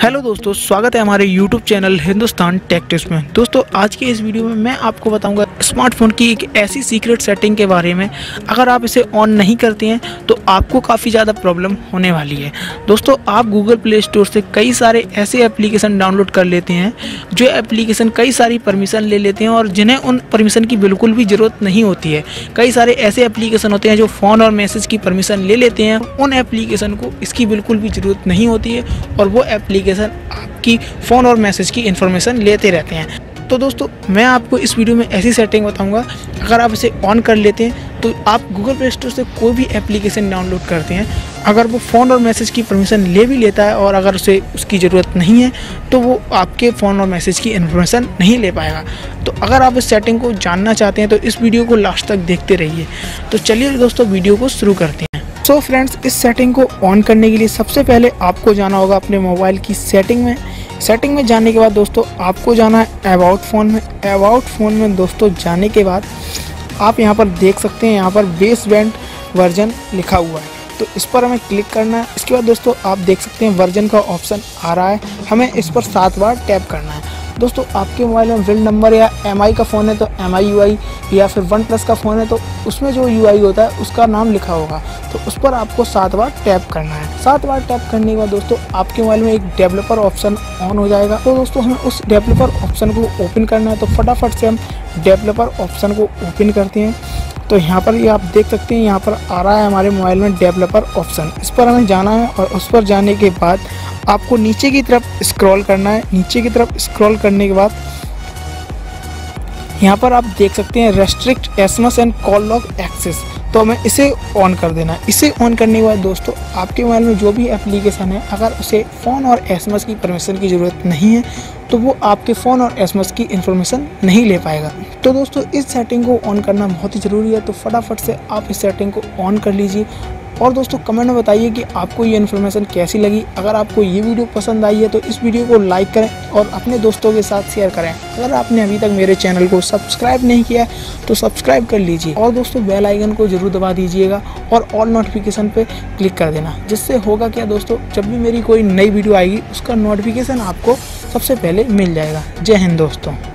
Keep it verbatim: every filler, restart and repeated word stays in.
Hello दोस्तों, स्वागत है हमारे YouTube channel Hindustan tech tips में। दोस्तों आज के इस वीडियो में मैं आपको बताऊंगा स्मार्टफोन की एक ऐसी सीक्रेट सेटिंग के बारे में। अगर आप इसे ऑन नहीं करते हैं तो आपको काफ़ी ज़्यादा प्रॉब्लम होने वाली है। दोस्तों आप गूगल प्ले स्टोर से कई सारे ऐसे एप्लीकेशन डाउनलोड कर लेते हैं जो एप्लीकेशन कई सारी परमिशन ले लेते हैं और जिन्हें उन परमिशन की बिल्कुल भी ज़रूरत नहीं होती है। कई सारे ऐसे एप्लीकेशन होते हैं जो फ़ोन और मैसेज की परमिशन ले लेते हैं, उन एप्लीकेशन को इसकी बिल्कुल भी ज़रूरत नहीं होती है और वो एप्लीकेशन आपकी फ़ोन और मैसेज की इन्फॉर्मेशन लेते रहते हैं। तो दोस्तों मैं आपको इस वीडियो में ऐसी सेटिंग बताऊंगा, अगर आप इसे ऑन कर लेते हैं तो आप गूगल प्ले स्टोर से कोई भी एप्लीकेशन डाउनलोड करते हैं, अगर वो फ़ोन और मैसेज की परमिशन ले भी लेता है और अगर उसे उसकी ज़रूरत नहीं है तो वो आपके फ़ोन और मैसेज की इन्फॉर्मेशन नहीं ले पाएगा। तो अगर आप इस सेटिंग को जानना चाहते हैं तो इस वीडियो को लास्ट तक देखते रहिए। तो चलिए दोस्तों वीडियो को शुरू करते हैं। सो so फ्रेंड्स, इस सेटिंग को ऑन करने के लिए सबसे पहले आपको जाना होगा अपने मोबाइल की सेटिंग में। सेटिंग में जाने के बाद दोस्तों आपको जाना है अबाउट फ़ोन में। अबाउट फ़ोन में दोस्तों जाने के बाद आप यहाँ पर देख सकते हैं, यहाँ पर बेस बैंड वर्जन लिखा हुआ है, तो इस पर हमें क्लिक करना है। इसके बाद दोस्तों आप देख सकते हैं वर्जन का ऑप्शन आ रहा है, हमें इस पर सात बार टैप करना है। दोस्तों आपके मोबाइल में बिल्ड नंबर या एम आई का फ़ोन है तो एम आई यू आई, या फिर वन प्लस का फ़ोन है तो उसमें जो यू आई होता है उसका नाम लिखा होगा, तो उस पर आपको सात बार टैप करना है। सात बार टैप करने के बाद दोस्तों आपके मोबाइल में एक डेवलपर ऑप्शन ऑन हो जाएगा। तो दोस्तों हमें उस डेवलपर ऑप्शन को ओपन करना है, तो फटाफट से हम डेवलपर ऑप्शन को ओपन करते हैं। तो यहाँ पर ये आप देख सकते हैं, यहाँ पर आ रहा है हमारे मोबाइल में डेवलपर ऑप्शन, इस पर हमें जाना है और उस पर जाने के बाद आपको नीचे की तरफ स्क्रॉल करना है। नीचे की तरफ स्क्रॉल करने के बाद यहाँ पर आप देख सकते हैं restrict SMS and call log access, तो हमें इसे ऑन कर देना है। इसे ऑन करने के बाद दोस्तों आपके मोबाइल में जो भी एप्लीकेशन है, अगर उसे फ़ोन और एसएमएस की परमिशन की ज़रूरत नहीं है तो वो आपके फ़ोन और एसएमएस की इन्फॉर्मेशन नहीं ले पाएगा। तो दोस्तों इस सेटिंग को ऑन करना बहुत ही ज़रूरी है, तो फटाफट से आप इस सेटिंग को ऑन कर लीजिए। और दोस्तों कमेंट में बताइए कि आपको ये इन्फॉर्मेशन कैसी लगी। अगर आपको ये वीडियो पसंद आई है तो इस वीडियो को लाइक करें और अपने दोस्तों के साथ शेयर करें। अगर आपने अभी तक मेरे चैनल को सब्सक्राइब नहीं किया तो सब्सक्राइब कर लीजिए और दोस्तों बेल आइकन को जरूर दबा दीजिएगा और ऑल नोटिफिकेशन पे क्लिक कर देना। जिससे होगा क्या दोस्तों, जब भी मेरी कोई नई वीडियो आएगी उसका नोटिफिकेशन आपको सबसे पहले मिल जाएगा। जय हिंद दोस्तों।